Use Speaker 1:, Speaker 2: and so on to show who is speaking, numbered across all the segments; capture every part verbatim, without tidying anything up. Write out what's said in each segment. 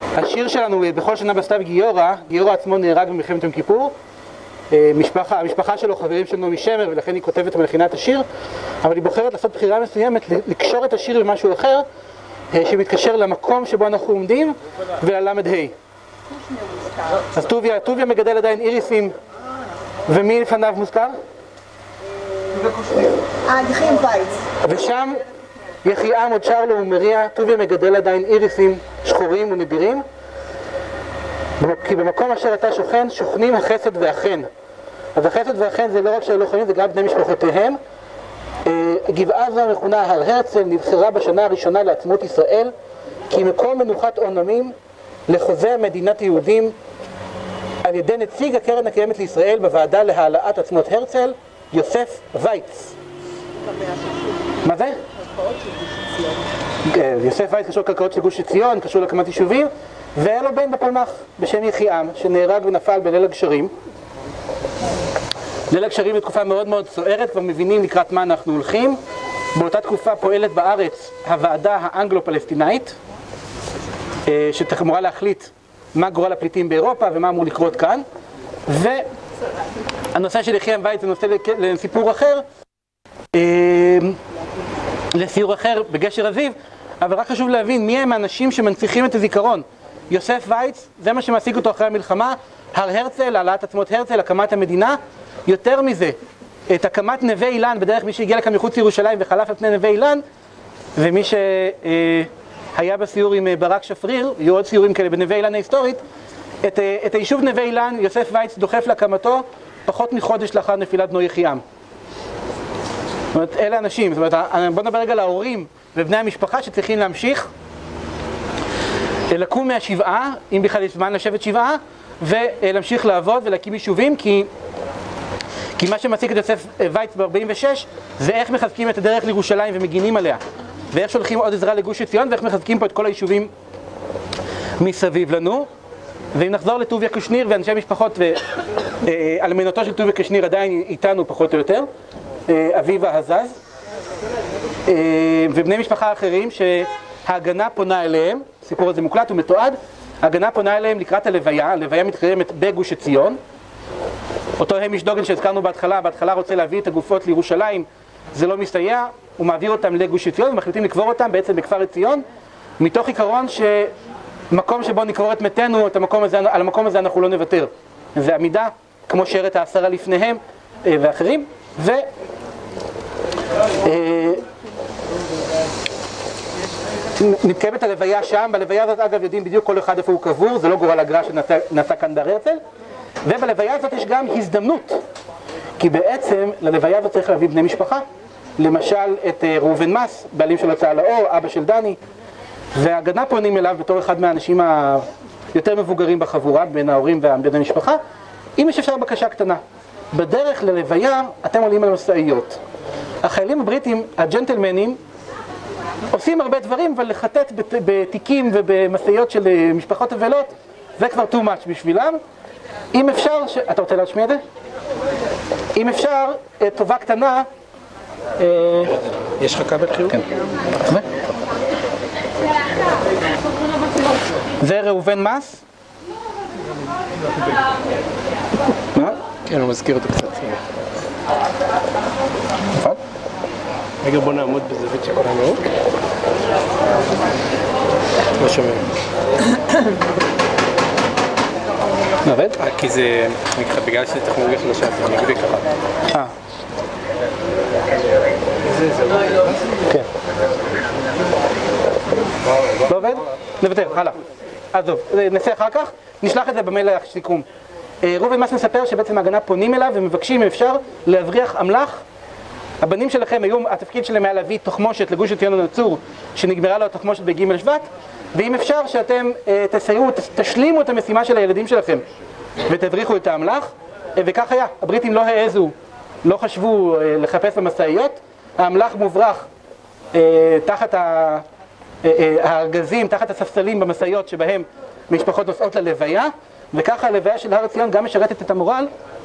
Speaker 1: השיר שלנו בכל שנה בסתיו גיורא, גיורא עצמו נהרג במלחמת יום כיפור. משפחה, המשפחה שלו חברים של נעמי שמר, ולכן היא כותבת ומלחינה את השיר, אבל היא בוחרת לעשות בחירה מסוימת, לקשור את השיר למשהו אחר, שמתקשר למקום שבו אנחנו עומדים, וללמד ה'. אז טוביה, טוביה מגדל עדיין איריסים, ומי לפניו מוזכר?
Speaker 2: אה, יחיים וייץ.
Speaker 1: ושם יחיעם עוד שר לו ומריע, טוביה מגדל עדיין איריסים שחורים ונדירים, כי במקום אשר אתה שוכן, שוכנים החסד והחן. אז החסד והחן זה לא רק שלא חיים, זה גם בני משפחותיהם. גבעה זו המכונה הר הרצל נבחרה בשנה הראשונה לעצמאות ישראל כי מקום מנוחת עונמים לחוזה מדינת יהודים על ידי נציג הקרן הקיימת לישראל בוועדה להעלאת עצמאות הרצל, יוסף וייץ. מה זה? יוסף וייץ קשור לקרקעות של גוש עציון, קשור להקמת יישובים, והיה לו בן בפלמ"ח בשם יחיעם שנהרג ונפל בליל הגשרים. ליל הגשרים היא תקופה מאוד מאוד סוערת, כבר מבינים לקראת מה אנחנו הולכים. באותה תקופה פועלת בארץ הוועדה האנגלו-פלסטינאית, שתמורה להחליט מה גורל הפליטים באירופה ומה אמור לקרות כאן. והנושא של יחיעם וייץ זה נושא לסיפור אחר, לסיור אחר בגשר הזיו, אבל רק חשוב להבין מי הם האנשים שמנציחים את הזיכרון. יוסף וייץ, זה מה שמשיג אותו אחרי המלחמה, הר הרצל, העלאת עצמאות הרצל, הקמת המדינה. יותר מזה, את הקמת נווה אילן, בדרך מי שהגיע לכאן מחוץ לירושלים וחלף על פני נווה אילן, ומי שהיה בסיור עם ברק שפריר, יהיו עוד סיורים כאלה בנווה אילן ההיסטורית, את, את היישוב נווה אילן, יוסף וייץ דוחף להקמתו פחות מחודש לאחר נפילת בנו יחיעם. זאת אומרת, אלה אנשים, זאת אומרת, בוא נדבר רגע להורים ובני המשפחה שצריכים להמשיך לקום מהשבעה, אם בכלל יש זמן לשבת שבעה, ולהמשיך לעבוד ולהקים יישובים, כי כי מה שמציג את יוסף וייץ ב-ארבעים ושש זה איך מחזקים את הדרך לירושלים ומגינים עליה, ואיך שולחים עוד עזרה לגוש עציון, ואיך מחזקים פה את כל היישובים מסביב לנו. ואם נחזור לטוביה קושניר ואנשי משפחות, ואלמנתו של טוביה קושניר עדיין איתנו פחות או יותר, אביבה הזז, ובני משפחה אחרים שההגנה פונה אליהם, הסיפור הזה מוקלט ומתועד, ההגנה פונה אליהם לקראת הלוויה, הלוויה מתקיימת בגוש עציון. אותו המיש דוגן שהזכרנו בהתחלה, בהתחלה רוצה להביא את הגופות לירושלים, זה לא מסתייע, הוא מעביר אותם לגוש עציון, ומחליטים לקבור אותם בעצם בכפר עציון, מתוך עיקרון שמקום שבו נקבור את מתינו, את המקום הזה, על המקום הזה אנחנו לא נוותר. זה עמידה, כמו שרת העשרה לפניהם ואחרים, ו... מתקיימת הלוויה שם, בלוויה הזאת אגב יודעים בדיוק כל אחד איפה הוא קבור, זה לא גורל הגרש שנעשה כאן בהר הרצל, ובלוויה הזאת יש גם הזדמנות, כי בעצם ללוויה הזאת צריך להביא בני משפחה, למשל את ראובן מס, בעלים של הוצאה לאור, אבא של דני, וההגנה פונים אליו בתור אחד מהאנשים היותר מבוגרים בחבורה, בין ההורים ובין המשפחה, אם יש אפשר בקשה קטנה. בדרך ללוויה אתם עולים על משאיות. החיילים הבריטים, הג'נטלמנים, עושים הרבה דברים, אבל לחטט בתיקים ובמשאיות של משפחות אבלות, זה כבר too much בשבילם. אם אפשר, ש... אתה רוצה להשמיע את זה? אם אפשר, טובה קטנה...
Speaker 3: יש לך כבל חיוב?
Speaker 1: כן. זה ראובן מס? מה?
Speaker 3: כן, הוא מזכיר אותו קצת.
Speaker 1: נכון?
Speaker 3: רגע, בוא נעמוד בזווית שכולנו. לא שומעים.
Speaker 1: זה עובד?
Speaker 3: כי זה, נקרא, בגלל שזה טכנולוגיה חדשה, זה נגבי ככה.
Speaker 1: אה.
Speaker 3: זה, זה לא...
Speaker 1: כן. לא עובד? נוותר, הלאה. אז טוב, נעשה אחר כך, נשלח את זה במייל לסיכום. ראובן מס מספר שבעצם ההגנה פונים אליו ומבקשים אם אפשר להבריח אמל"ח. הבנים שלכם היו, התפקיד שלהם היה להביא תחמושת לגוש עציון הנצור שנגמרה לו התחמושת בג' שבט, ואם אפשר שאתם תסייעו, תשלימו את המשימה של הילדים שלכם ותבריחו את האמל"ח, וכך היה. הבריטים לא העזו, לא חשבו לחפש במשאיות, האמל"ח מוברח תחת הארגזים, תחת הספסלים במשאיות שבהם משפחות נוסעות ללוויה, וככה הלוויה של הר עציון גם משרתת את המורל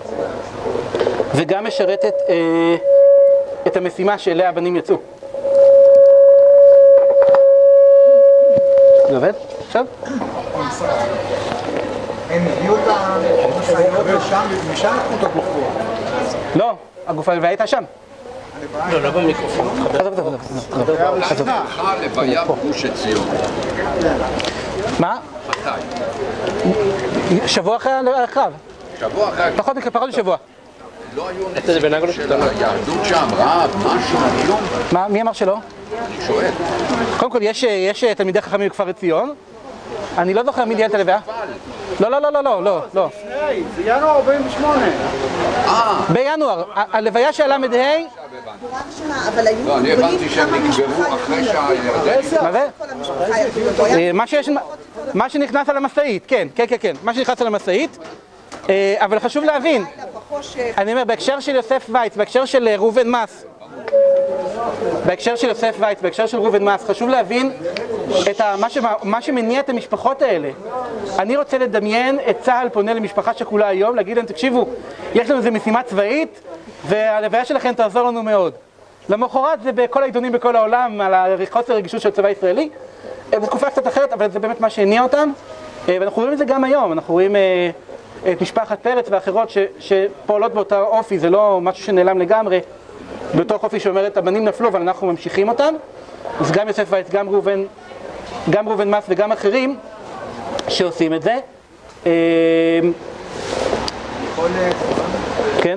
Speaker 1: וגם משרתת אה, את המשימה שאליה הבנים יצאו. זה עובד? עכשיו?
Speaker 2: הם הביאו את המשאיות שם, ומשם לקחו את הגופה.
Speaker 1: לא, הגופה הלוויה הייתה שם.
Speaker 3: לא, לא במיקרופון.
Speaker 4: הלכה לוויה בגוש עציון.
Speaker 1: מה?
Speaker 4: מתי?
Speaker 1: שבוע אחרי הקרב.
Speaker 4: שבוע אחרי...
Speaker 1: פחות פחות משבוע.
Speaker 4: לא היו
Speaker 3: את זה בנגלות
Speaker 4: של היהדות שם, רב, משהו, כלום.
Speaker 1: מה, מי אמר שלא?
Speaker 4: אני שואל.
Speaker 1: קודם כל, יש, יש תלמידי חכמים בכפר עציון. אני לא זוכר מי ניהל את הלוויה. לא, לא, לא, לא, לא, לא, לא.
Speaker 2: זה ינואר ארבעים ושמונה.
Speaker 4: אה,
Speaker 1: בינואר, הלוויה של הל"ה,
Speaker 5: אבל היו...
Speaker 4: לא, אני הבנתי שהם נקברו אחרי שהירדנים.
Speaker 1: מה זה? אה, מה שיש, מה שנכנס על המשאית, כן, כן, כן, כן, מה שנכנס על המשאית. אה, אבל חשוב להבין, אני אומר, בהקשר של יוסף וייץ, בהקשר של ראובן מס, בהקשר של יוסף וייץ, בהקשר של ראובן מס, חשוב להבין את ה, מה, ש, מה שמניע את המשפחות האלה. אני רוצה לדמיין את צה"ל פונה למשפחה שכולה היום, להגיד להם, תקשיבו, יש לנו איזו משימה צבאית, והלוויה שלכם תעזור לנו מאוד. למחרת זה בכל העיתונים בכל העולם, על החוסר רגישות של צבא ישראלי. בתקופה קצת אחרת, אבל זה באמת מה שהניע אותם. ואנחנו רואים את זה גם היום, אנחנו רואים את משפחת פרץ ואחרות ש, שפועלות באותה אופי, זה לא משהו שנעלם לגמרי. באותו אופי שאומרת, הבנים נפלו, אבל אנחנו ממשיכים אותם. אז גם יוסף וייץ, גם ראובן, גם ראובן מס וגם אחרים שעושים את זה. כן?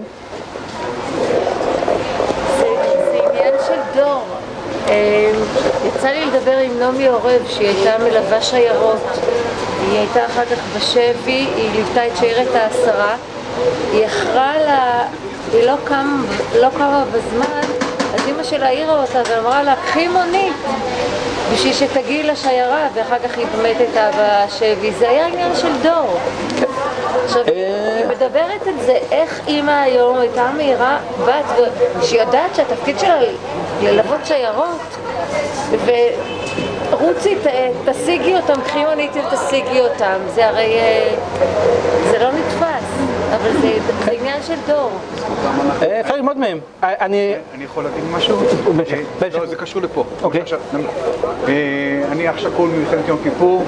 Speaker 6: זה עניין של דור. יצא לי לדבר עם נעמי עורב, שהיא הייתה מלווה שיירות. היא הייתה אחר כך בשבי, היא ליוותה את שיירת העשרה. היא אחרה לה, היא לא קמה, לא קמה בזמן, אז אמא שלה העירה אותה ואמרה לה, קחי מונית בשביל שתגיעי לשיירה, ואחר כך היא באמת הייתה בשבי. זה היה עניין של דור. עכשיו, היא מדברת את זה, איך אמא היום הייתה מהירה בת, שיודעת שהתפקיד שלה ללוות שיירות, ורוצי, תשיגי אותם, קחי מונית ותשיגי אותם. זה הרי, זה לא נתפס, אבל זה עניין של דור.
Speaker 1: אפשר ללמוד מהם. אני
Speaker 2: יכול להגיד משהו? לא, זה קשור לפה. אני אח שכול ממלחמת יום כיפור,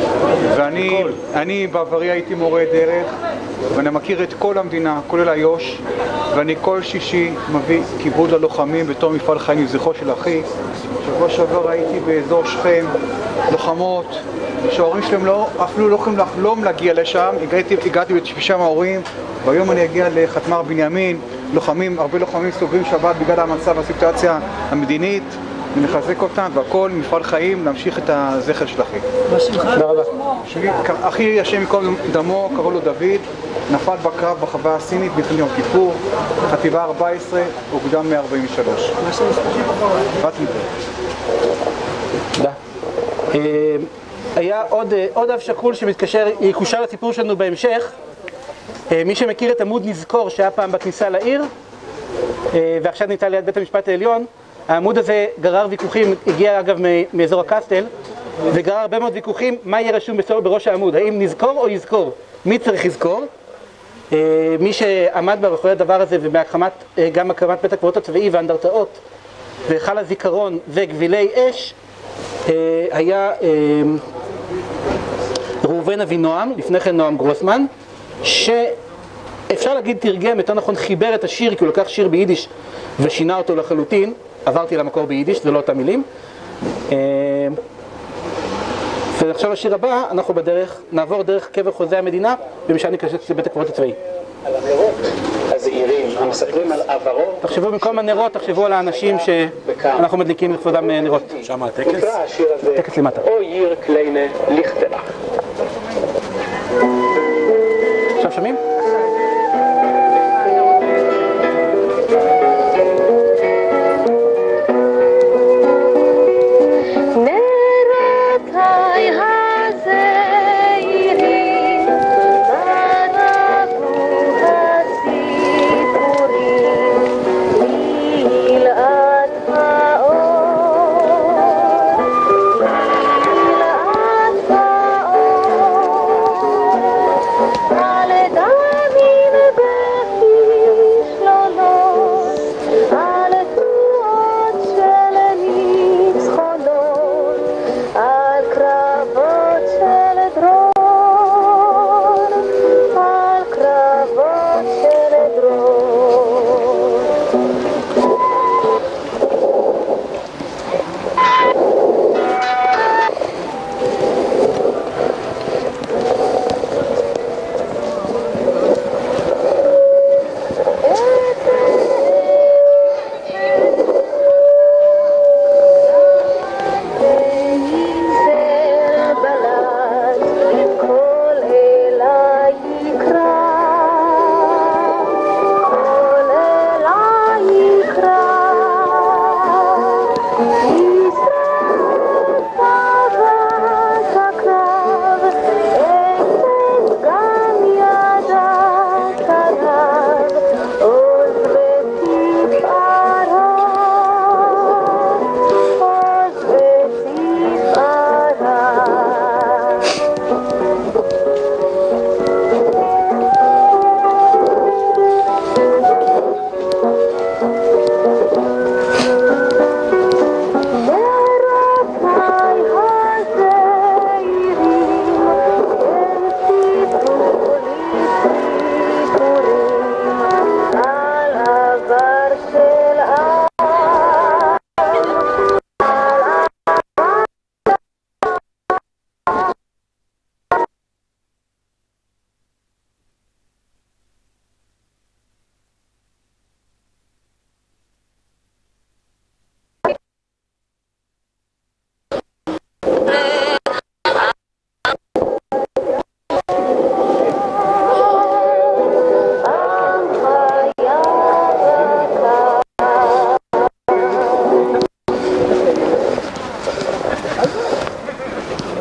Speaker 2: ואני בעברי הייתי מורה דרך, ואני מכיר את כל המדינה, כולל איו"ש, ואני כל שישי מביא כיבוד ללוחמים בתור מפעל חיים מזכרו של אחי. שבוע שעבר הייתי באזור שכם, לוחמות, שההורים שלהם לא, אפילו לא יכולים לחלום להגיע לשם. הגעתי, הגעתי בשם ההורים, והיום אני אגיע לחתמר בנימין, לוחמים, הרבה לוחמים סוגרים שבת בגלל המצב והסיטואציה המדינית, ונחזק אותם, והכל מפעל חיים, להמשיך את הזכר של אחי.
Speaker 1: תודה רבה.
Speaker 2: אחי, השם ייקום דמו, קראו לו דוד, נפל בקרב בחווה הסינית במלחמת יום כיפור, חטיבה ארבע עשרה, אוגדה מאה ארבעים ושלוש. בת ליבר.
Speaker 1: תודה. היה עוד, עוד אב שכול שמתקשר, יקושר לסיפור שלנו בהמשך. מי שמכיר את עמוד נזכור שהיה פעם בכניסה לעיר, ועכשיו ניתן ליד בית המשפט העליון, העמוד הזה גרר ויכוחים, הגיע אגב מאזור הקסטל, וגרר הרבה מאוד ויכוחים מה יהיה רשום בראש העמוד, האם נזכור או יזכור, מי צריך לזכור. מי שעמד מאחורי הדבר הזה, וגם הקמת בית הקברות הצבאי והאנדרטאות, והיכל הזיכרון וגבילי אש, היה ראובן אבינועם, לפני כן נועם גרוסמן, שאפשר להגיד תרגם, יותר נכון חיבר את השיר, כי הוא לקח שיר ביידיש ושינה אותו לחלוטין. עברתי למקור ביידיש, זה לא אותם מילים. ועכשיו לשיר הבא, אנחנו בדרך, נעבור דרך קבר חוזה המדינה, ומשם ניכנס לבית הקברות הצבאי.
Speaker 7: על הנרות הזעירים, המספרים על עברו.
Speaker 1: תחשבו במקום הנרות, תחשבו על האנשים שאנחנו מדליקים לכבודם נרות.
Speaker 3: שם הטקס?
Speaker 7: נקרא השיר הזה,
Speaker 1: טקס למטה.
Speaker 7: או ייר קליינה ליכטלך.
Speaker 1: עכשיו שומעים?
Speaker 6: Done.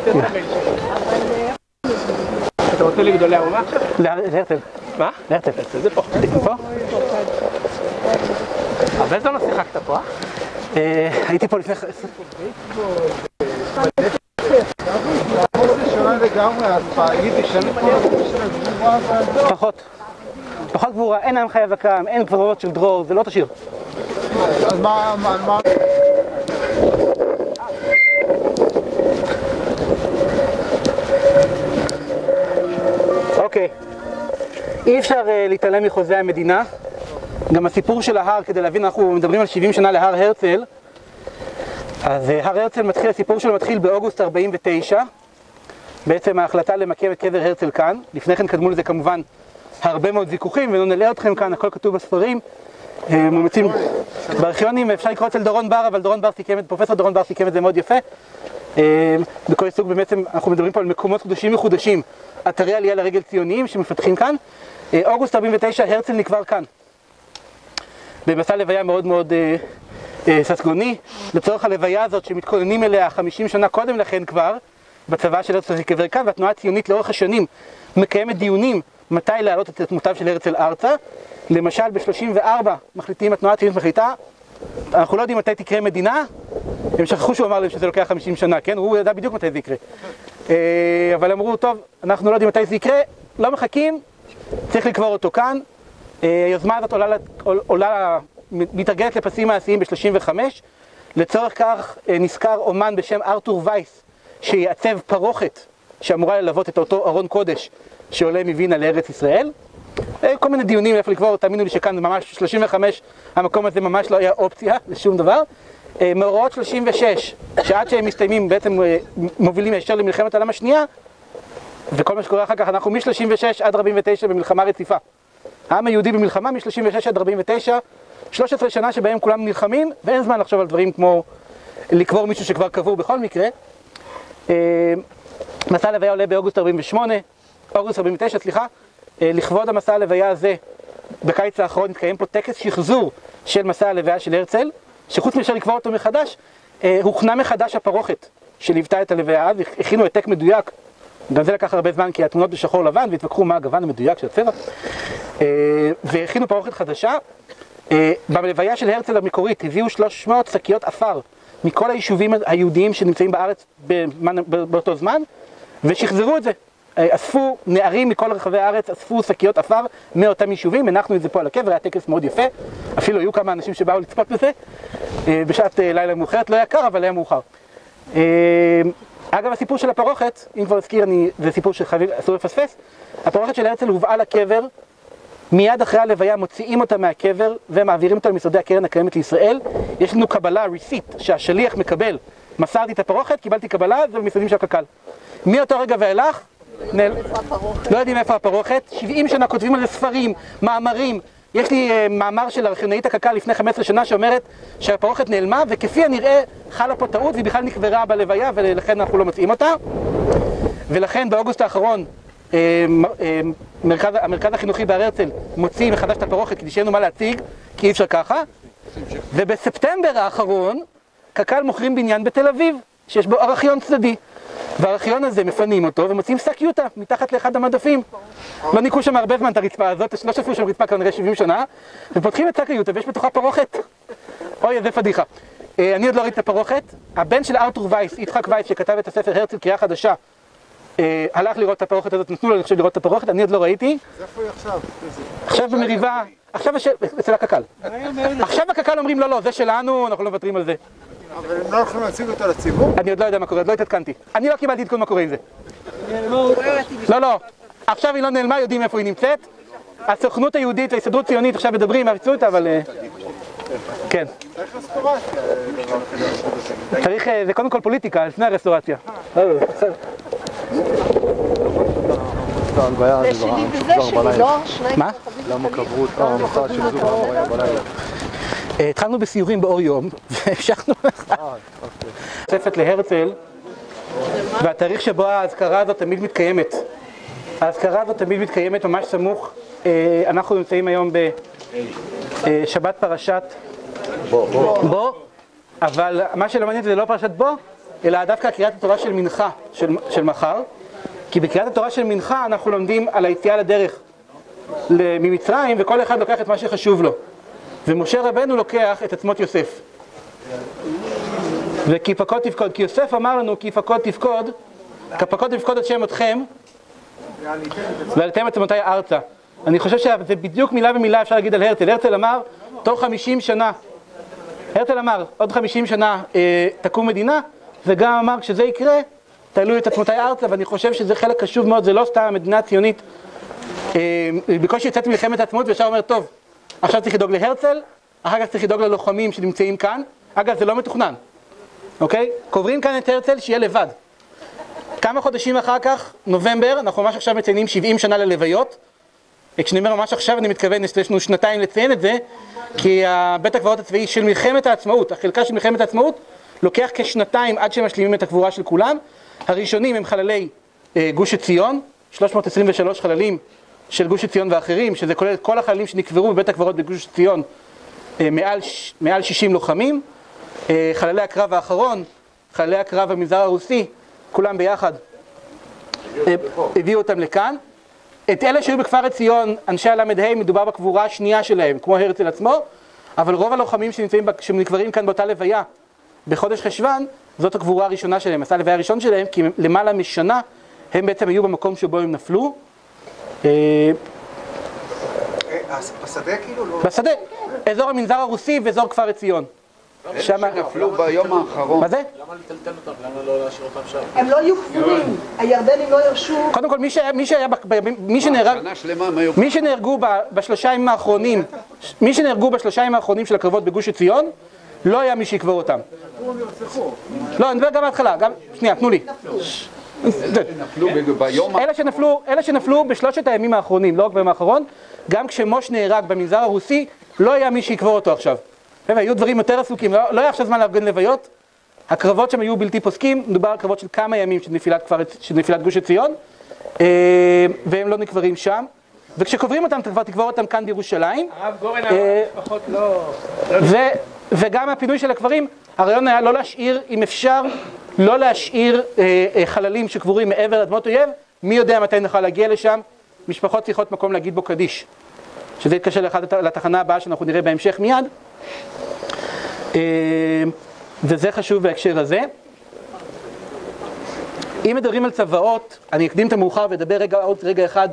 Speaker 3: אתה רוצה לגדולי האומה עכשיו?
Speaker 1: להרצל.
Speaker 3: מה?
Speaker 1: להרצל.
Speaker 3: זה פה.
Speaker 1: פה?
Speaker 3: הרבה זמן לא שיחקת פה, אה?
Speaker 1: הייתי פה לפני... פחות. פחות גבורה, אין עם חי וקם, אין גבורות של דרור, זה לא תשאיר.
Speaker 2: אז מה... מה...
Speaker 1: אוקיי. אי אפשר uh, להתעלם מחוזה המדינה. גם הסיפור של ההר, כדי להבין, אנחנו מדברים על שבעים שנה להר הרצל. אז uh, הר הרצל מתחיל, הסיפור שלו מתחיל באוגוסט ארבעים ותשע. בעצם ההחלטה למקם את קבר הרצל כאן. לפני כן קדמו לזה כמובן הרבה מאוד זיכוכים, ולא נלאה אתכם כאן, הכל כתוב בספרים. Uh, מומצאים בארכיונים, אפשר לקרוא אצל דורון בר, אבל דורון בר סיכם, פרופסור דורון בר סיכם את זה מאוד יפה. Uh, בכל סוג בעצם אנחנו מדברים פה על מקומות קדושים מחודשים. אתרי עלייה לרגל ציוניים שמפתחים כאן. אוגוסט ארבעים ותשע, הרצל נקבר כאן. במסע לוויה מאוד מאוד אה, אה, ססגוני. לצורך הלוויה הזאת שמתכוננים אליה חמישים שנה קודם לכן כבר, בצבא של הרצל להיקבר כאן, והתנועה הציונית לאורך השנים מקיימת דיונים מתי להעלות את דמותיו של הרצל ארצה. למשל ב-שלושים וארבע מחליטים, התנועה הציונית מחליטה, אנחנו לא יודעים מתי תקרה מדינה, הם שכחו שהוא אמר להם שזה לוקח חמישים שנה, כן? הוא ידע בדיוק מתי זה יקרה. אבל אמרו, טוב, אנחנו לא יודעים מתי זה יקרה, לא מחכים, צריך לקבור אותו כאן. היוזמה הזאת עולה, עולה, מתרגלת לפסים מעשיים ב-שלושים וחמש. לצורך כך נזכר אומן בשם ארתור וייס, שיעצב פרוכת שאמורה ללוות את אותו ארון קודש שעולה מווינה לארץ ישראל. כל מיני דיונים איפה לקבור, תאמינו לי שכאן ממש שלושים וחמש, המקום הזה ממש לא היה אופציה לשום דבר. מאורעות שלושים ושש, שעד שהם מסתיימים בעצם מובילים ישר למלחמת העולם השנייה, וכל מה שקורה אחר כך, אנחנו מ-שלושים ושש עד ארבעים ותשע במלחמה רציפה. העם היהודי במלחמה מ-שלושים ושש עד ארבעים ותשע, שלוש עשרה שנה שבהם כולם נלחמים, ואין זמן לחשוב על דברים כמו לקבור מישהו שכבר קבור בכל מקרה. מסע הלוויה עולה באוגוסט ארבעים ושמונה, אוגוסט ארבעים ותשע, סליחה. לכבוד המסע הלוויה הזה, בקיץ האחרון התקיים פה טקס שחזור של מסע הלוויה של הרצל, שחוץ מאשר לקבור אותו מחדש, הוכנה מחדש הפרוכת שליוותה את הלוויה, אז הכינו העתק מדויק, גם זה לקח הרבה זמן כי התמונות בשחור לבן, והתווכחו מה הגוון המדויק של הצבע, והכינו פרוכת חדשה. בלוויה של הרצל המקורית הביאו שלוש מאות שקיות עפר מכל היישובים היהודיים שנמצאים בארץ באותו זמן, ושחזרו את זה. אספו נערים מכל רחבי הארץ, אספו שקיות עפר מאותם יישובים, הנחנו את זה פה על הקבר, היה טקס מאוד יפה, אפילו היו כמה אנשים שבאו לצפות בזה, בשעת לילה מאוחרת, לא היה קר אבל היה מאוחר. אגב, הסיפור של הפרוכת, אם כבר הזכיר, אני, זה סיפור שחייבים, אסור לפספס, הפרוכת של הרצל הובאה לקבר, מיד אחרי הלוויה מוציאים אותה מהקבר ומעבירים אותה למשרדי הקרן הקיימת לישראל. יש לנו קבלה, ריסיט, שהשליח מקבל, מסרתי את הפרוכת, קיבלתי קבלה, זה במשרדים של הקק"ל. מאותו רגע ואילך, נל... לא יודעים איפה הפרוכת, שבעים שנה כותבים על זה ספרים, מאמרים. יש לי uh, מאמר של ארכיונאית הקק"ל לפני חמש עשרה שנה שאומרת שהפרוכת נעלמה, וכפי הנראה חלה פה טעות והיא בכלל נקברה בלוויה ולכן אנחנו לא מוצאים אותה. ולכן באוגוסט האחרון uh, uh, מרכז, המרכז החינוכי בהר הרצל מוציא מחדש את הפרוכת כדי שיהיה לנו מה להציג, כי אי אפשר ככה. ובספטמבר האחרון קק"ל מוכרים בניין בתל אביב שיש בו ארכיון צדדי. והארכיון הזה מפנים אותו ומוצאים שק יוטה מתחת לאחד המדפים. לא ניקו שם הרבה זמן את הרצפה הזאת, לא שפו שם רצפה כנראה שבעים שנה, ופותחים את שק היוטה ויש בתוכה פרוכת. אוי, איזה פדיחה. אני עוד לא ראיתי את הפרוכת. הבן של ארתור וייס, יצחק וייס, שכתב את הספר הרצל קריאה חדשה, הלך לראות את הפרוכת הזאת, נתנו לו לחשוב לראות את הפרוכת, אני עוד לא ראיתי.
Speaker 2: איפה היא עכשיו?
Speaker 1: עכשיו במריבה, עכשיו אצל הקק"ל. עכשיו הקק"ל אומרים לא, לא, זה שלנו, אנחנו לא מוותרים על זה.
Speaker 2: אבל הם לא יכולים להציג אותה לציבור?
Speaker 1: אני עוד לא יודע מה קורה, עוד לא התעדכנתי. אני לא קיבלתי עדכון מה קורה עם זה. לא, לא. עכשיו היא לא נעלמה, יודעים איפה היא נמצאת. הסוכנות היהודית וההסתדרות הציונית עכשיו מדברים, הרצו אותה, אבל... כן.
Speaker 2: צריך רסטורציה.
Speaker 1: צריך, זה קודם כל פוליטיקה, לפני הרסטורציה.
Speaker 6: זה שלי וזה שלי, לא?
Speaker 1: מה?
Speaker 2: למה קברו את המסע של זוג המראה בלילה?
Speaker 1: התחלנו בסיורים באור יום, והמשכנו לך. תוספת להרצל, והתאריך שבו ההזכרה הזאת תמיד מתקיימת. ההזכרה הזאת תמיד מתקיימת ממש סמוך. אנחנו נמצאים היום בשבת פרשת בו, אבל מה שלא מעניין זה לא פרשת בו, אלא דווקא קריאת התורה של מנחה של, של מחר, כי בקריאת התורה של מנחה אנחנו לומדים על היציאה לדרך ממצרים, וכל אחד לוקח את מה שחשוב לו. ומשה רבנו לוקח את עצמות יוסף. וכי פקוד תפקוד, כי יוסף אמר לנו כי פקוד תפקוד, כפקוד תפקוד את שם אתכם, ועליתם את עצמותי ארצה. אני חושב שזה בדיוק מילה במילה אפשר להגיד על הרצל. הרצל אמר, תוך חמישים שנה, הרצל אמר, עוד חמישים שנה אה, תקום מדינה, וגם אמר, כשזה יקרה, תעלו את עצמותי ארצה, ואני חושב שזה חלק חשוב מאוד, זה לא סתם המדינה הציונית. אה, בקושי יצאתי מלחמת העצמאות, וישר אומר, טוב, עכשיו צריך לדאוג להרצל, אחר כך צריך לדאוג ללוחמים שנמצאים כאן. אגב, זה לא מתוכנן, אוקיי? קוברים כאן את הרצל שיהיה לבד. כמה חודשים אחר כך, נובמבר, אנחנו ממש עכשיו מציינים שבעים שנה ללוויות. כשאני אומר ממש עכשיו, אני מתכוון, יש לנו שנתיים לציין את זה, כי בית הקברות הצבאי של מלחמת העצמאות, החלקה של מלחמת העצמאות, לוקח כשנתיים עד שהם משלימים את הקבורה של כולם. הראשונים הם חללי אה, גוש עציון, שלוש מאות עשרים ושלוש חללים של גוש עציון ואחרים, שזה כולל את כל החללים שנקברו בבית הקברות בגוש עציון, אה, מעל, מעל שישים לוחמים. אה, חללי הקרב האחרון, חללי הקרב במנזר הרוסי, כולם ביחד אה, הביאו אותם לכאן. את אלה שהיו בכפר עציון, אנשי הל"ה, מדובר בקבורה השנייה שלהם, כמו הרצל עצמו, אבל רוב הלוחמים שנמצאים, שנקברים כאן באותה לוויה בחודש חשוון, זאת הקבורה הראשונה שלהם, עשה הלוויה הראשון שלהם, כי למעלה משנה הם בעצם היו במקום שבו הם נפלו.
Speaker 2: בשדה כאילו?
Speaker 1: בשדה, אזור המנזר הרוסי ואזור כפר עציון.
Speaker 4: אלה שנפלו ביום האחרון.
Speaker 1: מה זה?
Speaker 3: למה לטלטל אותם? למה לא להשאיר אותם שם?
Speaker 5: הם לא יהיו כפורים, הירדנים לא ירשו.
Speaker 1: קודם כל, מי שהיה, מי שהיה, מי שנהרג,
Speaker 4: שנה שלמה הם היו...
Speaker 1: מי שנהרגו בשלושה ימים האחרונים, מי שנהרגו בשלושה ימים האחרונים של הקרבות בגוש עציון, לא היה מי שיקבור אותם. לא, אני מדבר גם מההתחלה, גם, שנייה, תנו לי. אלה שנפלו, אלה שנפלו בשלושת הימים האחרונים, לא רק ביום האחרון, גם כשמוש נהרג במנזר הרוסי, לא היה מי שיקבור אותו עכשיו. היו דברים יותר עסוקים, לא, לא היה עכשיו זמן לארגן לוויות. הקרבות שם היו בלתי פוסקים, מדובר על קרבות של כמה ימים של נפילת, כפר, של נפילת גוש עציון, והם לא נקברים שם. וכשקוברים אותם, אתה כבר תקבור אותם כאן בירושלים.
Speaker 3: הרב גורן אמר, משפחות לא...
Speaker 1: ו, וגם הפינוי של הקברים, הרעיון היה לא להשאיר, אם אפשר, לא להשאיר אה, אה, חללים שקבורים מעבר לאדמות אויב. מי יודע מתי נוכל להגיע לשם? משפחות צריכות מקום להגיד בו קדיש. שזה יתקשר לתחנה הבאה שאנחנו נראה בהמשך מיד. וזה חשוב בהקשר הזה. אם מדברים על צבאות, אני אקדים את המאוחר ודבר רגע, עוד רגע אחד,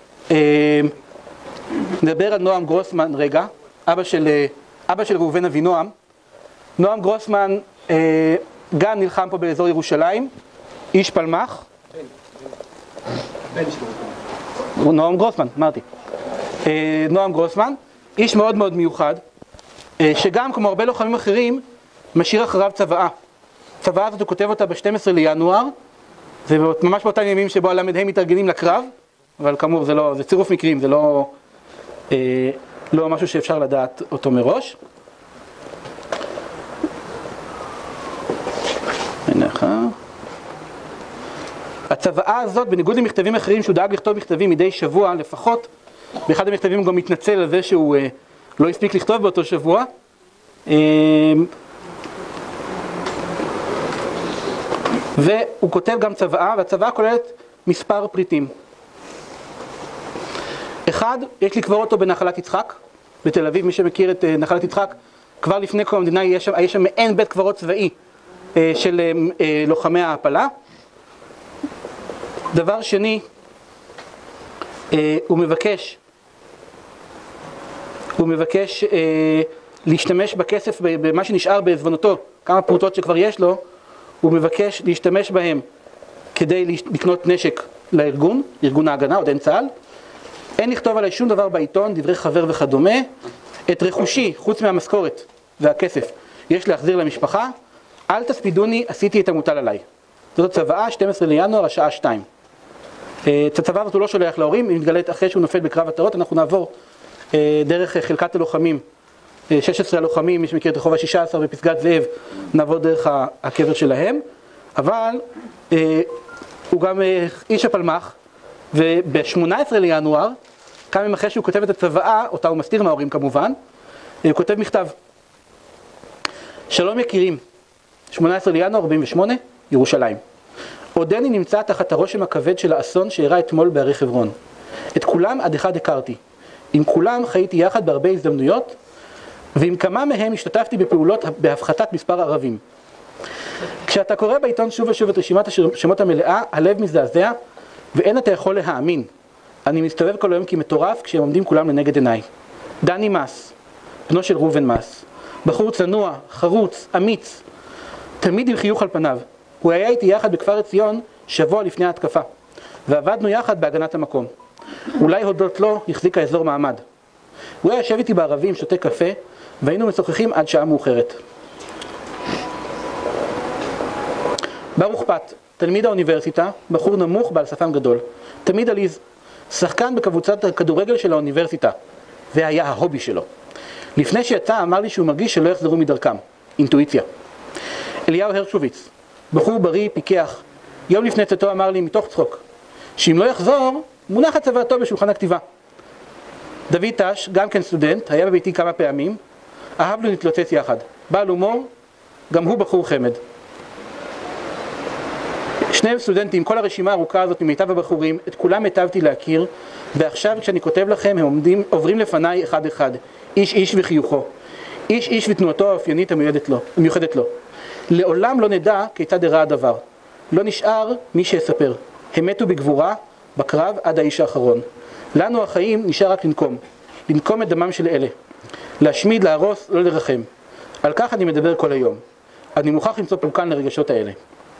Speaker 1: נדבר על נועם גרוסמן רגע, אבא של, אבא של ראובן אבינועם. נועם גרוסמן גם נלחם פה באזור ירושלים, איש פלמח. נועם גרוסמן, אמרתי. נועם גרוסמן, איש מאוד מאוד מיוחד, שגם כמו הרבה לוחמים אחרים, משאיר אחריו צוואה. צוואה הזאת הוא כותב אותה ב-שנים עשר לינואר, זה ממש באותם ימים שבו הל"ה מתארגנים לקרב, אבל כאמור זה, לא, זה צירוף מקרים, זה לא, אה, לא משהו שאפשר לדעת אותו מראש. הצוואה הזאת, בניגוד למכתבים אחרים שהוא דאג לכתוב מכתבים מדי שבוע לפחות, באחד המכתבים הוא גם מתנצל על זה שהוא אה, לא הספיק לכתוב באותו שבוע. אה, והוא כותב גם צוואה, והצוואה כוללת מספר פריטים. אחד, יש לקבור אותו בנחלת יצחק, בתל אביב. מי שמכיר את נחלת יצחק, כבר לפני קום המדינה יש שם, יש שם מעין בית קברות צבאי אה, של אה, לוחמי ההעפלה. דבר שני, אה, הוא מבקש, הוא מבקש אה, להשתמש בכסף, במה שנשאר בעזבנותו, כמה פרוטות שכבר יש לו, הוא מבקש להשתמש בהם כדי לקנות נשק לארגון, ארגון ההגנה, עוד אין צה"ל. אין לכתוב עליי שום דבר בעיתון, דברי חבר וכדומה. את רכושי, חוץ מהמשכורת והכסף, יש להחזיר למשפחה. אל תספידוני, עשיתי את המוטל עליי. זאת צוואה, שנים עשר לינואר, השעה שתיים. את הצוואה הזאת הוא לא שולח להורים, היא מתגלית אחרי שהוא נופל בקרב עטרות. אנחנו נעבור דרך חלקת הלוחמים, שש עשרה הלוחמים, מי שמכיר את רחוב ה-שישה עשר בפסגת זאב, נעבור דרך הקבר שלהם. אבל הוא גם איש הפלמח, וב-שמונה עשרה לינואר, כמה ימים אחרי שהוא כותב את הצוואה, אותה הוא מסתיר מההורים כמובן, הוא כותב מכתב. שלום יקירים, שמונה עשרה לינואר ארבעים ושמונה, ירושלים. עודני נמצא תחת הרושם הכבד של האסון שאירע אתמול בערי חברון. את כולם עד אחד הכרתי. עם כולם חייתי יחד בהרבה הזדמנויות, ועם כמה מהם השתתפתי בפעולות בהפחתת מספר ערבים. כשאתה קורא בעיתון שוב ושוב את רשימת השמות המלאה, הלב מזעזע, ואין אתה יכול להאמין. אני מסתובב כל היום כמטורף כשהם עומדים כולם לנגד עיניי. דני מס, בנו של ראובן מס, בחור צנוע, חרוץ, אמיץ, תמיד עם חיוך על פניו. הוא היה איתי יחד בכפר עציון שבוע לפני ההתקפה, ועבדנו יחד בהגנת המקום. אולי הודות לו החזיק האזור מעמד. הוא היה יושב איתי בערבים, שותה קפה, והיינו משוחחים עד שעה מאוחרת. ברוך פת, תלמיד האוניברסיטה, בחור נמוך בעל שפם גדול, תמיד עליז, שחקן בקבוצת הכדורגל של האוניברסיטה, זה היה ההובי שלו. לפני שיצא אמר לי שהוא מרגיש שלא יחזרו מדרכם, אינטואיציה. אליהו הרשוביץ, בחור בריא, פיקח, יום לפני צאתו אמר לי מתוך צחוק, שאם לא יחזור, מונחת צוואתו בשולחן הכתיבה. דוד טש, גם כן סטודנט, היה בביתי כמה פעמים, אהב לו להתלוצץ יחד, בעל הומור, גם הוא בחור חמד. שני סטודנטים, כל הרשימה הארוכה הזאת ממיטב הבחורים, את כולם היטבתי להכיר, ועכשיו כשאני כותב לכם הם עומדים, עוברים לפניי אחד אחד, איש איש וחיוכו, איש איש ותנועתו האופיינית המיוחדת לו, המיוחדת לו. לעולם לא נדע כיצד אירע הדבר. לא נשאר מי שיספר. הם מתו בגבורה, בקרב עד האיש האחרון. לנו החיים נשאר רק לנקום, לנקום את דמם של אלה. להשמיד, להרוס, לא לרחם. על כך אני מדבר כל היום. אני מוכרח למצוא פולקן לרגשות האלה.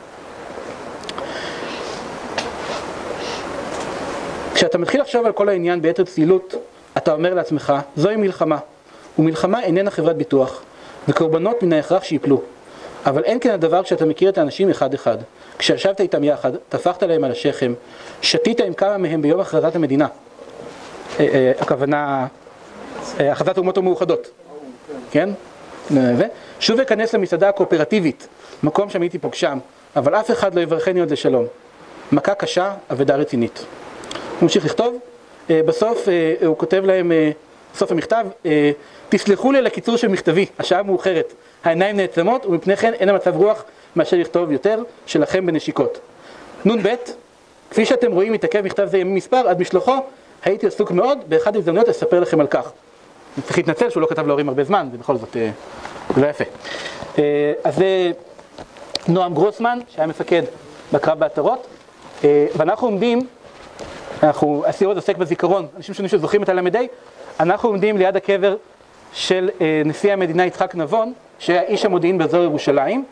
Speaker 1: כשאתה מתחיל לחשוב על כל העניין ביתר צלילות, אתה אומר לעצמך, זוהי מלחמה, ומלחמה איננה חברת ביטוח, וקורבנות מן ההכרח שיפלו. אבל אין כן הדבר כשאתה מכיר את האנשים אחד אחד. כשישבת איתם יחד, טפחת להם על השכם, שתית עם כמה מהם ביום הכרזת המדינה. הכוונה, הכרזת האומות המאוחדות. כן? שוב אכנס למסעדה הקואופרטיבית, מקום שם הייתי פוגשם, אבל אף אחד לא יברכני עוד לשלום. מכה קשה, אבדה רצינית. הוא ממשיך לכתוב, בסוף הוא כותב להם, בסוף המכתב, תסלחו לי על הקיצור של מכתבי, השעה מאוחרת, העיניים נעצמות ומפני כן אין המצב רוח מאשר לכתוב יותר שלכם בנשיקות. נון ב', כפי שאתם רואים מתעכב מכתב זה ימים מספר, עד משלוחו הייתי עסוק מאוד, באחד ההזדמנויות אספר לכם על כך. אני צריך להתנצל שהוא לא כתב להורים הרבה זמן, זה בכל זאת לא יפה. אז זה נועם גרוסמן, שהיה מפקד בקרב בעטרות, ואנחנו עומדים, אנחנו, הסיור הזה עוסק בזיכרון, אנשים שונים שזוכרים את הלמדי, אנחנו עומדים ליד הקבר של נשיא המדינה יצחק נבון, שהיה איש המודיעין באזור ירושלים,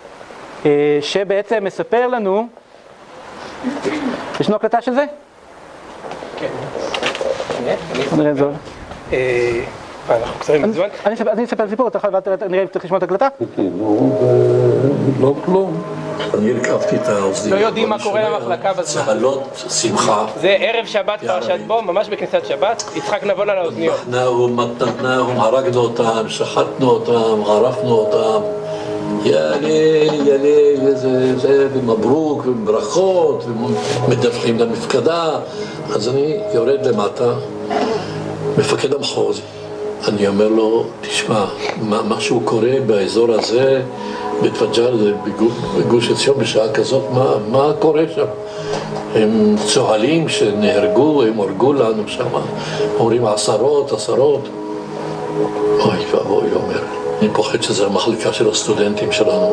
Speaker 1: שבעצם מספר לנו, ישנו הקלטה של זה?
Speaker 3: כן.
Speaker 1: נראה זאת.
Speaker 3: אנחנו קצרים בזמן?
Speaker 1: אני אספר סיפור, אתה יכול נראה אם צריך לשמוע את הקלטה?
Speaker 8: לא כלום. אני הרכבתי את האוזניים.
Speaker 3: לא יודעים מה קורה למחלקה בזמן.
Speaker 8: צהלות, שמחה.
Speaker 3: זה ערב שבת פרשת בו, ממש בכניסת שבת, יצחק נבון על האוזניות.
Speaker 8: מחנאום, מתנתנאום, הרגנו אותם, שחטנו אותם, ערפנו אותם. יאללה, יאללה, זה, ומברוק, וברכות, ומדווחים למפקדה. אז אני יורד למטה, מפקד המחוז. אני אומר לו, תשמע, משהו קורה באזור הזה, בתווג'ר, בגוש עציון בשעה כזאת, מה, מה קורה שם? הם צוהלים שנהרגו, הם הרגו לנו שם, אומרים עשרות, עשרות. אוי ואבוי, אומר, אני פוחד שזה המחלקה של הסטודנטים שלנו.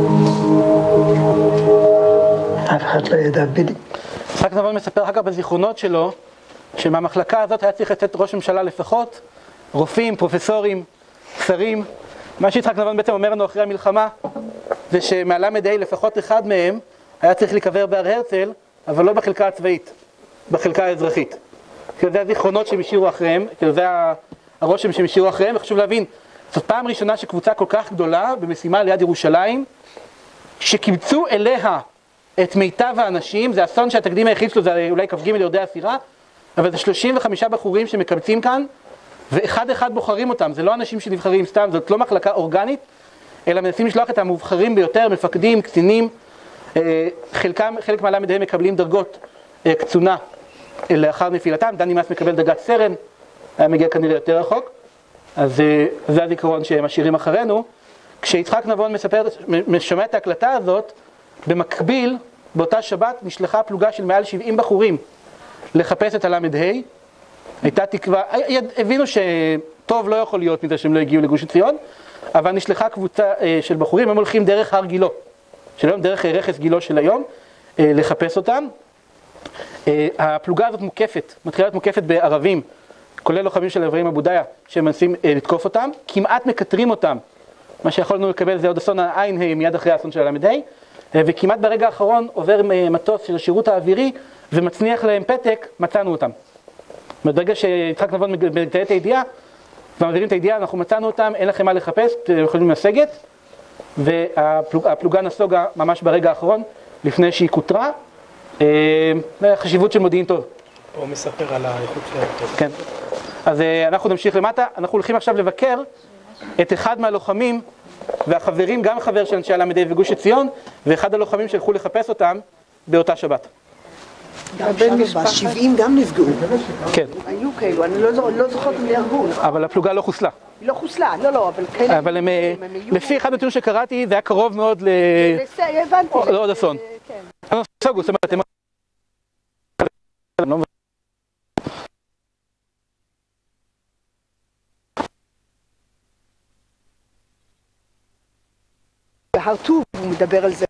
Speaker 1: אף אחד לא ידע בדיוק. יצחק נבון מספר אחר כך בזיכרונות שלו, שמהמחלקה הזאת היה צריך לצאת ראש ממשלה לפחות, רופאים, פרופסורים, שרים. מה שיצחק נבון בעצם אומר לנו אחרי המלחמה, זה שמהלמ"ד לפחות אחד מהם היה צריך להיקבר בהר הרצל, אבל לא בחלקה הצבאית, בחלקה האזרחית. כאילו זה הזיכרונות שהם השאירו אחריהם, כאילו זה הרושם שהם השאירו אחריהם, וחשוב להבין, זאת פעם ראשונה שקבוצה כל כך גדולה במשימה ליד ירושלים, שקיבצו אליה את מיטב האנשים, זה אסון שהתקדים היחיד שלו זה אולי כ"ג יורדי הסירה, אבל זה שלושים וחמישה בחורים שמקבצים כאן, ואחד אחד בוחרים אותם, זה לא אנשים שנבחרים סתם, זאת לא מחלקה אורגנית, אלא מנסים לשלוח את המובחרים ביותר, מפקדים, קצינים, חלקם, חלק מהלמ"ד מקבלים דרגות קצונה לאחר נפילתם, דני מס מקבל דרגת סרן, היה מגיע כנראה יותר רחוק, אז זה הזיכרון שהם משאירים אחרינו. כשיצחק נבון מספר, שומע את ההקלטה הזאת, במקביל, באותה שבת נשלחה פלוגה של מעל שבעים בחורים לחפש את הלמד ה'. הייתה תקווה, הבינו שטוב לא יכול להיות מזה שהם לא הגיעו לגוש עציון, אבל נשלחה קבוצה של בחורים, הם הולכים דרך הר גילו, של היום, דרך רכס גילו של היום, לחפש אותם. הפלוגה הזאת מוקפת, מתחילה להיות מוקפת בערבים, כולל לוחמים של אברהים אבודיה, שהם מנסים לתקוף אותם, כמעט מקטרים אותם. מה שיכולנו לקבל זה עוד אסון העין ה' מיד אחרי האסון של הלמד ה', וכמעט ברגע האחרון עובר מטוס של השירות האווירי ומצניח להם פתק, מצאנו אותם. ברגע שיצחק נבון מתאר את הידיעה, ומעבירים את הידיעה, אנחנו מצאנו אותם, אין לכם מה לחפש, אתם יכולים לסגת, והפלוגה נסוגה ממש ברגע האחרון, לפני שהיא כותרה, חשיבות של מודיעין טוב.
Speaker 3: הוא מספר על האיכות שלהם.
Speaker 1: כן. אז אנחנו נמשיך למטה, אנחנו הולכים עכשיו לבקר את אחד מהלוחמים והחברים, גם חבר של אנשי הלמד ה' וגוש עציון, ואחד הלוחמים שהלכו לחפש אותם באותה שבת.
Speaker 5: שבעים גם נפגעו.
Speaker 1: כן.
Speaker 5: היו כאלו, אני לא זוכרת אם נהרגו.
Speaker 1: אבל הפלוגה לא חוסלה.
Speaker 5: היא לא חוסלה, לא, לא, אבל כן.
Speaker 1: אבל הם, לפי אחד הנתונים שקראתי, זה היה קרוב מאוד ל...
Speaker 5: הבנתי.
Speaker 1: לעוד אסון. כן. סוגו, זאת אומרת, הם...
Speaker 5: בהר טוב הוא מדבר על זה,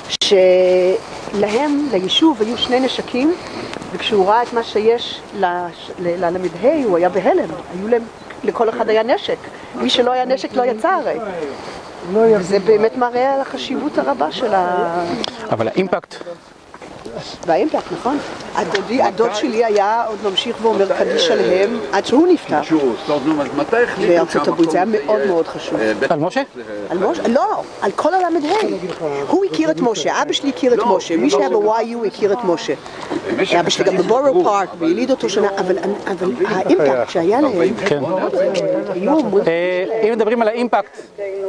Speaker 5: שלהם, ליישוב, היו שני נשקים, וכשהוא ראה את מה שיש ללמד ה' הוא היה בהלם, היו להם, לכל אחד היה נשק, מי שלא היה נשק לא יצא הרי. וזה באמת מראה על החשיבות הרבה של ה...
Speaker 1: אבל האימפקט...
Speaker 5: והאימפקט, נכון. הדוד שלי היה עוד ממשיך ואומר קדיש עליהם עד שהוא נפטר. בארצות הברית זה היה מאוד מאוד חשוב.
Speaker 1: על משה?
Speaker 5: על משה? לא, על כל הלמד ה'. הוא הכיר את משה, אבא שלי הכיר את משה, מי שהיה ב-וואי יו הכיר את משה. אבא שלי גם בבורו פארק, והליד אותו שנה, אבל האימפקט שהיה להם...
Speaker 1: כן. אם מדברים על האימפקט,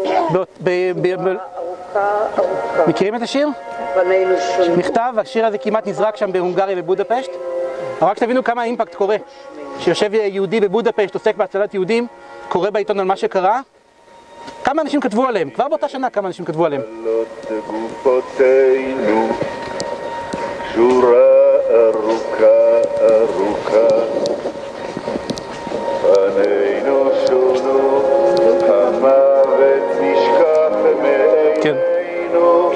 Speaker 1: מכירים את השיר? נכתב, השיר הזה כמעט נזרק שם בהונגריה ובודפשט, אבל רק תבינו כמה האימפקט קורה. שיושב יהודי בבודפשט, עוסק בהצלת יהודים, קורא בעיתון על מה שקרה, כמה אנשים כתבו עליהם, כבר באותה שנה כמה אנשים כתבו עליהם.
Speaker 9: גופותינו, שורה ארוכה ארוכה, פנינו שונו, המוות נשכח מעינינו,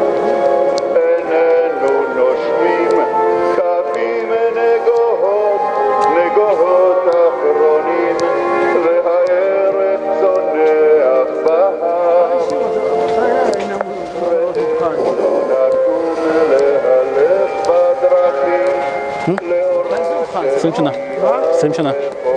Speaker 9: איננו נושמים, קווים נגוהות, נגוהות אחרונים, והערב צונח בהר. ואינו נקום להלך בדרכים, לאורה
Speaker 1: עשרים שנה. עשרים שנה.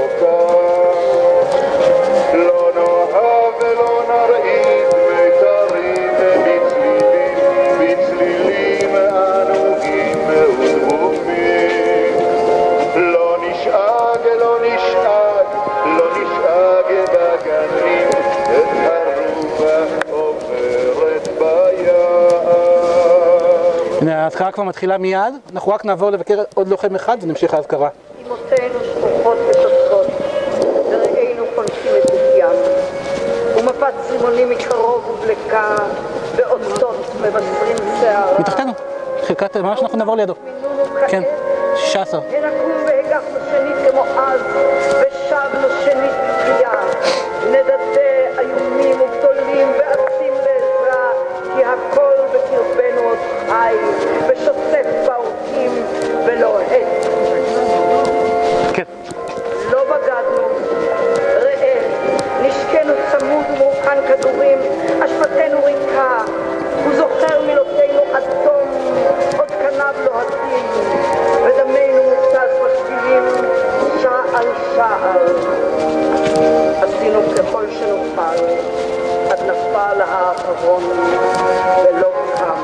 Speaker 9: לא נאהב ולא נרעיד מיתרים בצלילים, בצלילים ענוגים ודמומים. לא נשאג, לא נשאג, לא נשאג בגנים, את הרוח עוברת ביער.
Speaker 1: הנה, ההזכרה כבר מתחילה מיד, אנחנו רק נעבור לבקר עוד לוחם אחד ונמשיך ההזכרה.
Speaker 10: אמותינו שכוחות ושותקות, ורגעינו חולפים את ים, ומפת זימוני מקרוב ובלקה, באותות מבשרים שערה.
Speaker 1: מתחתנו, חלקת, ממש אנחנו נעבור לידו. כן, שישה עשר.
Speaker 10: הנקום והגחנו שנית כמו אז, ושבנו שנית בתחייה. נדדה איומים וגדולים ועצים לעזרה, כי הכל בקרבנו עוד חי, ושוסף בעורקים ולוהט.
Speaker 1: כן.
Speaker 10: לא בגדנו, ראה, נשקנו צמוד ומורכן כדורים, אשפתנו ריקה, הוא זוכר מילותינו אדום, עוד כנב לוהטים, ודמנו מוצץ בשבילים, שעל שעל. עשינו ככל שנוכל, עד נפל האחרון ולא קם.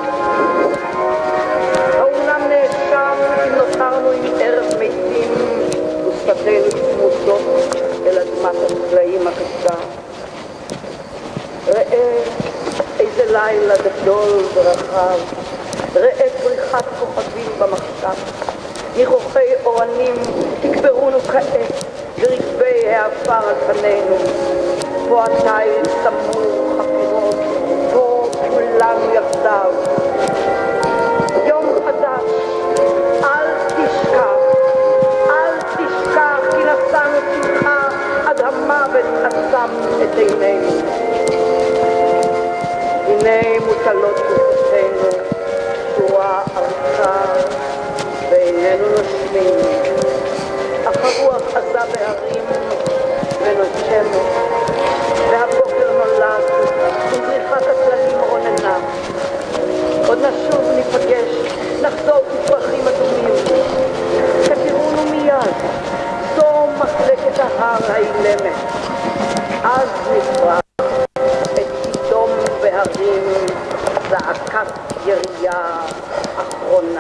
Speaker 10: האומנם נאשם אם נותרנו עם ערב מתים, ושפתינו צמודות אל אדמת הצלעים הקשה. ראה איזה לילה גדול ורחב, ראה פריחת כוכבים במחשב, ניחוחי אורנים תקברונו כעת, ורכבי העפר על פנינו. פה התיל סמור חפירות, פה כולנו יחדיו. תקופה ארוכה ואיננו נושמים, אך הרוח עזה בהרים ונושמת, והבוקר נולד וזריחת הצללים רוננה. עוד נשוב ניפגש, נחזור כפרחים אדומים, תכירונו מיד, זו מחלקת ההר האילמת. אז נפרח את פתאום בהרים זעקת ירייה אחרונה.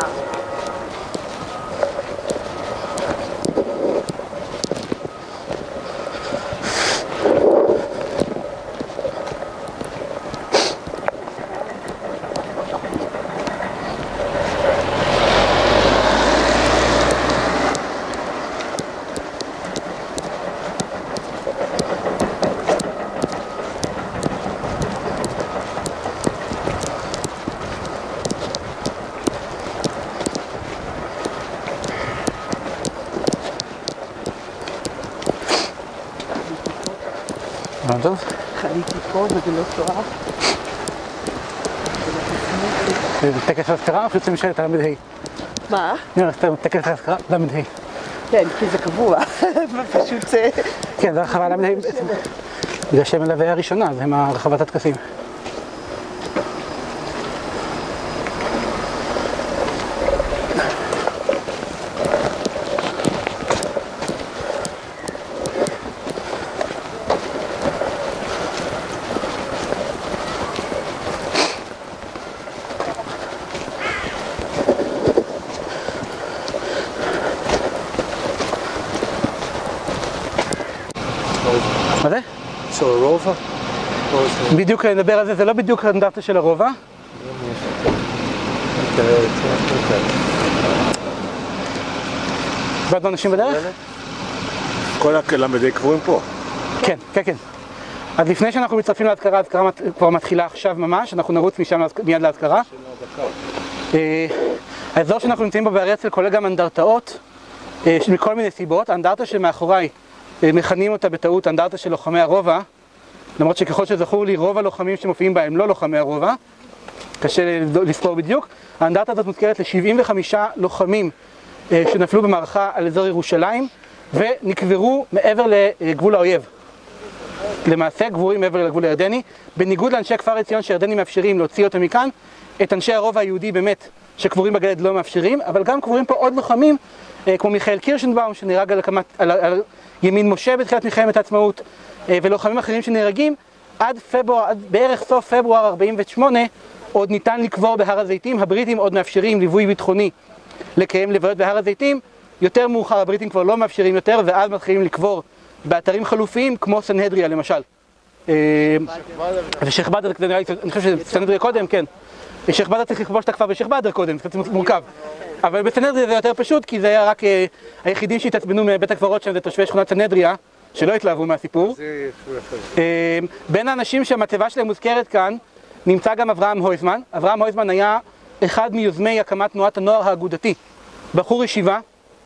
Speaker 1: טוב?
Speaker 5: חליתי פה וזה לא סוער.
Speaker 1: טקס האזכרה, פשוט משאלת על למד ה'.
Speaker 5: מה?
Speaker 1: טקס האזכרה, למד ה'.
Speaker 5: כן, כי זה קבוע, פשוט זה...
Speaker 1: כן, זה הרחבה למד ה' בעצם. בגלל שהם הלוויה הראשונה, זה עם הרחבת הטקסים. מה זה?
Speaker 3: של הרובע?
Speaker 1: בדיוק נדבר על זה, זה לא בדיוק האנדרטה של הרובע. ועד אנשים בדרך?
Speaker 11: כל הלמדי קבורים פה.
Speaker 1: כן, כן, כן. אז לפני שאנחנו מצטרפים להזכרה, ההזכרה כבר מתחילה עכשיו ממש, אנחנו נרוץ משם מיד להזכרה. האזור שאנחנו נמצאים בו בהר הרצל כולל גם אנדרטאות מכל מיני סיבות. האנדרטה שמאחוריי, מכנים אותה בטעות אנדרטה של לוחמי הרובע, למרות שככל שזכור לי רוב הלוחמים שמופיעים בה הם לא לוחמי הרובע, קשה לספור בדיוק. האנדרטה הזאת מוזכרת ל-שבעים וחמישה לוחמים שנפלו במערכה על אזור ירושלים ונקברו מעבר לגבול האויב. למעשה גבורים מעבר לגבול הירדני, בניגוד לאנשי כפר עציון שירדנים מאפשרים להוציא אותם מכאן, את אנשי הרובע היהודי באמת שקבורים בגלעד לא מאפשרים, אבל גם קבורים פה עוד לוחמים כמו מיכאל קירשנבאום שנהרג על, הקמת, על, על ימין משה בתחילת מלחמת העצמאות, ולוחמים אחרים שנהרגים. עד פברואר, עד בערך סוף פברואר ארבעים ושמונה עוד ניתן לקבור בהר הזיתים. הבריטים עוד מאפשרים ליווי ביטחוני לקיים לוויות בהר הזיתים. יותר מאוחר הבריטים כבר לא מאפשרים יותר, ואז מתחילים לקבור באתרים חלופיים כמו סנהדריה למשל. ושייח' באדר, אני חושב שסנהדריה קודם, כן. שייח' באדר צריך לכבוש את הכפר בשייח' באדר קודם, זה קצת מורכב. אבל בסנהדריה זה יותר פשוט, כי זה היה רק היחידים שהתעצבנו מבית הקברות שם, זה תושבי שכונת סנהדריה, שלא התלהבו מהסיפור. בין האנשים שהמצבה שלהם מוזכרת כאן, נמצא גם אברהם הויזמן. אברהם הויזמן היה אחד מיוזמי הקמת תנועת הנוער האגודתי. בחור ישיבה,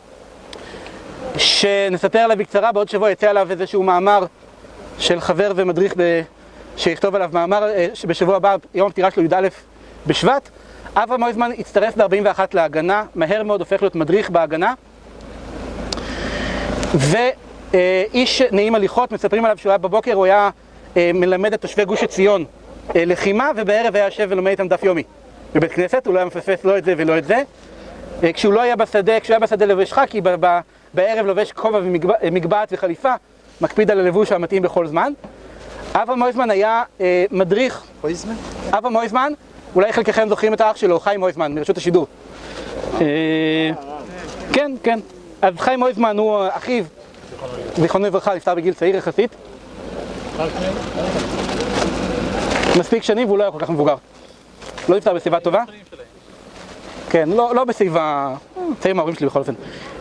Speaker 1: שנספר עליו בקצרה, בעוד שבוע יצא עליו איזשהו מאמר של חבר ומדריך ב... שיכתוב עליו מאמר שבשבוע הבא, יום הפטירה שלו י"א בשבט. אברהם הויזמן הצטרף ב-ארבעים ואחת להגנה, מהר מאוד הופך להיות מדריך בהגנה. ואיש נעים הליכות, מספרים עליו שהוא היה בבוקר, הוא היה מלמד את תושבי גוש עציון לחימה, ובערב היה יושב ולומד איתם דף יומי בבית כנסת. הוא לא היה מפספס לא את זה ולא את זה. כשהוא לא היה בשדה, כשהוא היה בשדה לבש חקי, בערב לובש כובע ומגבעת וחליפה, מקפיד על הלבוש המתאים בכל זמן. אברהם הויזמן היה מדריך.
Speaker 3: הויזמן?
Speaker 1: אברהם הויזמן, אולי חלקכם זוכרים את האח שלו, חיים הויזמן, מרשות השידור. כן, כן. אז חיים הויזמן הוא אחיו, זיכרונו לברכה, נפטר בגיל צעיר יחסית. מספיק שנים והוא לא היה כל כך מבוגר. לא נפטר בסביבה טובה. כן, לא, לא בסביבה... צעיר מההורים שלי בכל אופן.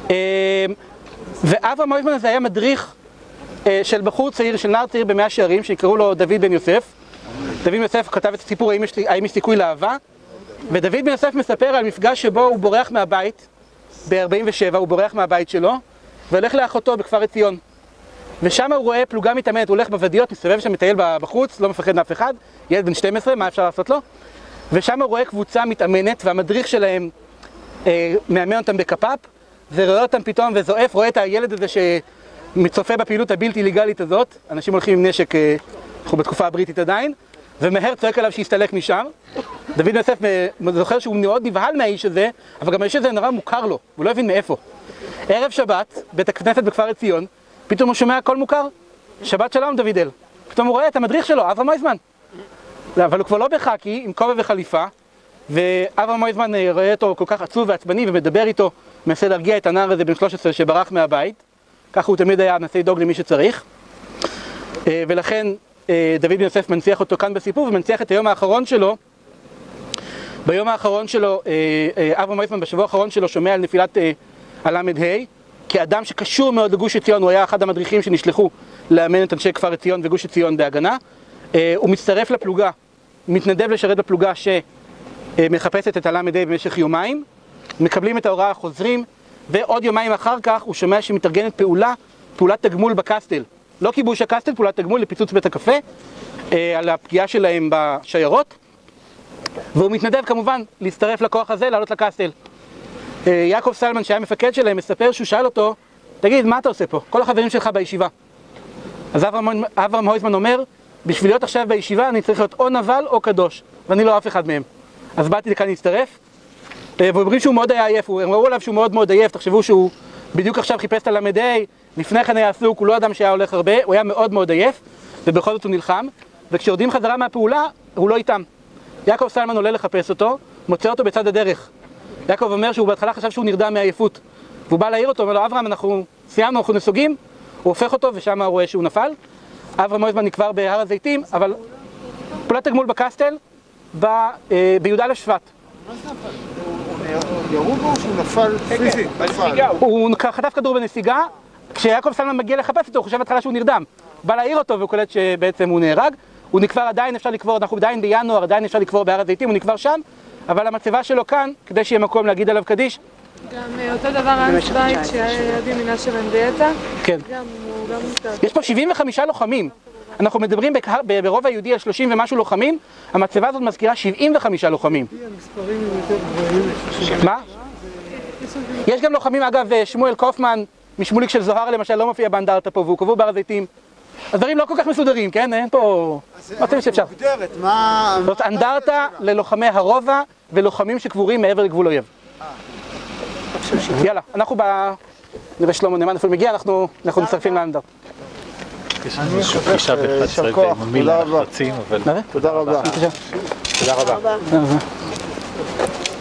Speaker 1: ואברהם הויזמן הזה היה מדריך של בחור צעיר, של נער צעיר במאה שערים, שיקראו לו דוד בן יוסף. דוד בן יוסף כתב את הסיפור האם יש, האם יש סיכוי לאהבה, ודוד בן יוסף מספר על מפגש שבו הוא בורח מהבית, ב-ארבעים ושבע הוא בורח מהבית שלו, והולך לאחותו בכפר עציון. ושם הוא רואה פלוגה מתאמנת, הוא הולך בוודיות, מסתובב שם, מטייל בחוץ, לא מפחד מאף אחד, ילד בן שתים עשרה, מה אפשר לעשות לו? ושם הוא רואה קבוצה מתאמנת, והמדריך שלהם אה, מאמן אותם בקפאפ, ורואה אותם פתאום וזועף, רואה את הילד הזה שמצופה בפעילות הבלתי ליגלית הזאת, אנשים הולכים עם נשק, אה, אנחנו בתקופה הבריטית עדיין, ומהר צועק עליו שיסתלק משם. דוד יוסף זוכר שהוא מאוד נבהל מהאיש הזה, אבל גם האיש הזה נורא מוכר לו, הוא לא הבין מאיפה. ערב שבת, בית הכנסת בכפר עציון, פתאום הוא שומע קול מוכר, שבת שלום דוידל. פתאום הוא רואה את המדריך שלו, אברהם מויזמן. אבל הוא כבר לא בחקי, עם כובע וחליפה, ואברהם מויזמן רואה אותו כל כך עצוב ועצבני ומדבר איתו, מנסה להרגיע את הנער הזה בן שלוש עשרה שברח מהבית. ככה הוא תמיד היה מנסה לדאוג למי שצריך. ולכן דוד בן יוסף מנציח אותו כאן בסיפור, ומנציח את היום האחרון שלו. ביום האחרון שלו, אברהם מויזמן בשבוע האחרון שלו שומע על נפילת הלמד ה' כאדם שקשור מאוד לגוש עציון, הוא היה אחד המדריכים שנשלחו לאמן את אנשי כפר עציון וגוש עציון בהגנה. הוא מצטרף לפלוגה, מתנדב לשרת בפלוגה שמחפשת את הלמד ה' במשך יומיים, מקבלים את ההוראה, חוזרים, ועוד יומיים אחר כך הוא שומע שמתארגנת פעולה, פעולת תגמול בקסטל. לא כיבוש הקסטל, פעולת תגמול לפיצוץ בית הקפה, על הפגיעה שלהם בשיירות, והוא מתנדב כמובן להצטרף לכוח הזה, לעלות לקסטל. יעקב סלמן, שהיה מפקד שלהם, מספר שהוא שאל אותו, תגיד, מה אתה עושה פה? כל החברים שלך בישיבה. אז אברהם מויזמן אומר, בשביל להיות עכשיו בישיבה אני צריך להיות או נבל או קדוש, ואני לא אף אחד מהם. אז באתי לכאן להצטרף, והוא אומרים שהוא מאוד היה עייף, הם ראו עליו שהוא מאוד מאוד עייף, תחשבו שהוא בדיוק עכשיו חיפש את הלמד ה', לפני כן היה עסוק, הוא לא אדם שהיה הולך הרבה, הוא היה מאוד מאוד עייף, ובכל זאת הוא נלחם, וכשיורדים חזרה מהפעולה, הוא לא איתם. יעקב סלמן עולה לחפש אותו, מוצא אותו בצד הדרך. יעקב אומר שהוא בהתחלה חשב שהוא נרדם מעייפות, והוא בא להעיר אותו, אומר לו, אברהם, אנחנו סיימנו, אנחנו נסוגים, הוא הופך אותו ושם הוא רואה שהוא נפל. אברהם מויזמן נקבר בהר הזיתים, אבל פעולת תגמול בקסטל בי"א שבט.
Speaker 11: ירו בו שהוא נפל פיזית,
Speaker 1: הוא חטף כדור בנסיגה, כשיעקב סלמן מגיע לחפש אותו, הוא חושב בהתחלה שהוא נרדם. בא להעיר אותו והוא קולט שבעצם הוא נהרג. הוא נקבר עדיין, אפשר לקבור, אנחנו עדיין בינואר, עדיין אפשר לקבור בהר הזיתים, הוא נקבר שם, אבל המצבה שלו כאן, כדי שיהיה מקום להגיד עליו קדיש.
Speaker 12: גם אותו דבר אנס בית שהיה יד ימינה של אנדייטה.
Speaker 1: כן.
Speaker 12: גם הוא גם מותר.
Speaker 1: יש פה שבעים וחמישה לוחמים. אנחנו מדברים ברוב היהודי על שלושים ומשהו לוחמים, המצבה הזאת מזכירה שבעים וחמישה לוחמים. מה? יש גם לוחמים, אגב, שמואל קופמן, משמוליק של זוהר למשל, לא מופיע באנדרטה פה, והוא קבור בהר הזיתים. הדברים לא כל כך מסודרים, כן? אין פה... מה אתם שאפשר? זאת אנדרטה ללוחמי הרובע ולוחמים שקבורים מעבר לגבול אויב. יאללה, אנחנו ב... נראה שלמה נאמן איפה מגיע, אנחנו נצטרפים לאנדרטה.
Speaker 3: יש לנו איזושהי פגישה באחד עשרה בממיל לחצים, אבל...
Speaker 11: תודה רבה.
Speaker 1: תודה רבה.